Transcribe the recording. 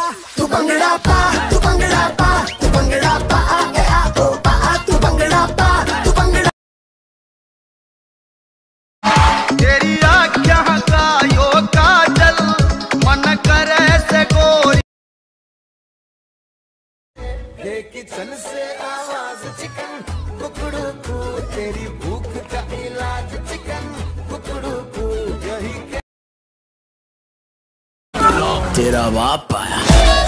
तू भंगड़ा पा, तू भंगड़ा पा, तू भंगड़ा पा, ए आ ओ पा, तू भंगड़ा पा, तू भंगड़ा। तेरी आँखें का यो काजल मन करे से गोरी, किचन से आवाज चिकन कुकड़ू कू, तेरी भूख का इलाज चिकन कुकड़ू कू, यही तेरा बाप आया।